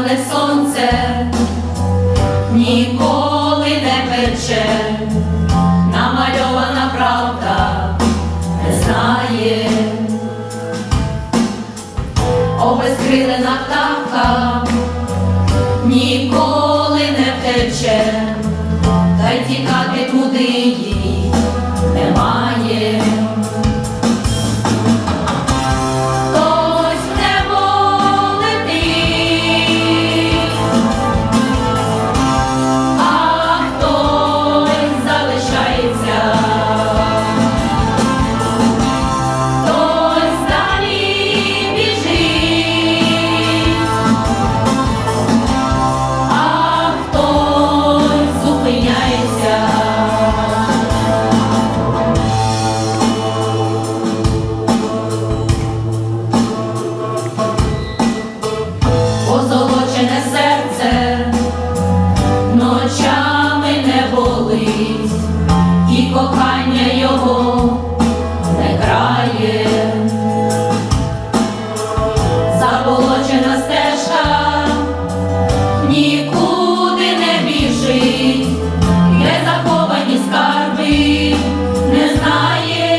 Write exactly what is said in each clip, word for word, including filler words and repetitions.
Яскране сонце ніколи не пече, намальована правда не знає. Обезкрилена птаха ніколи не втече, та й тікати туди їй немає. Позолочене серце ночами не болить, і кохання його не крає. Заболочена стежка нікуди не біжить, де заховані скарби не знає.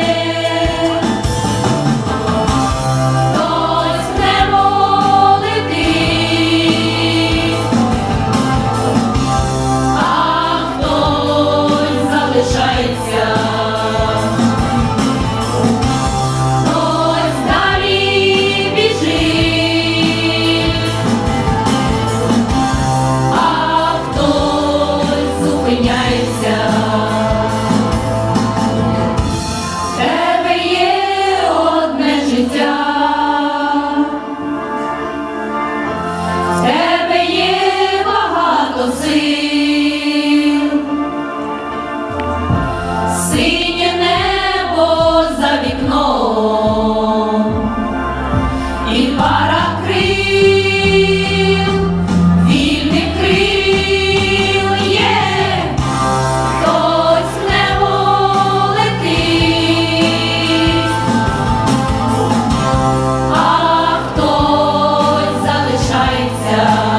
Синє небо за вікном і пара крил, вільних крил є, хтось в небо летить, а хтось залишається.